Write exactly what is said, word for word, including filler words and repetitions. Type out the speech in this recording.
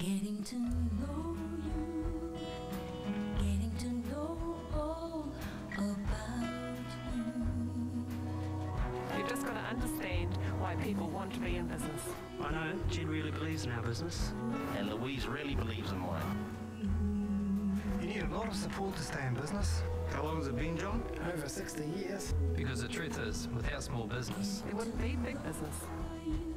Getting to know you, getting to know all about you. You've just got to understand why people want to be in business. I know Jen really believes in our business. And Louise really believes in mine. You need a lot of support to stay in business. How long has it been, John? Over sixty years. Because the truth is, without small business, There wouldn't be big business.